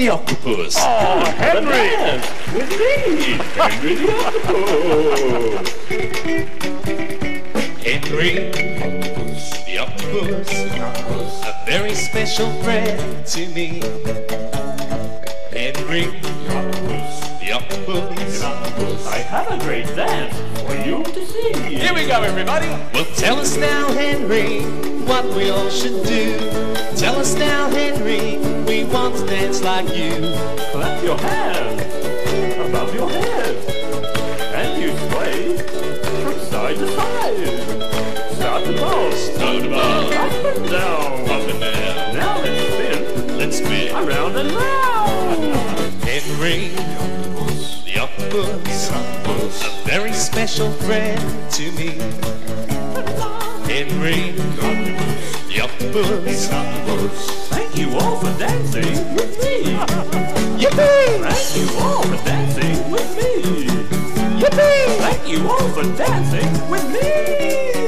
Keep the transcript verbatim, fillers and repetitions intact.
The octopus. Oh, Henry! With me, Henry the octopus. Henry, the octopus, a very special friend to me. Henry, the octopus, I have a great dance for you to see. Here we go, everybody! well, tell us now, Henry, what we all should do. Tell us now, Henry, we want to dance like you. Clap your hands above your head, and you sway from side to side. Start to bounce, Start to bounce. up and down, Up and down. Now let's spin Let's spin. around and round. Henry, the octopus, a very special friend to me. Henry, the octopus, Thank you all for dancing with me. yippee! Thank you all for dancing with me. Yippee! Thank you all for dancing with me.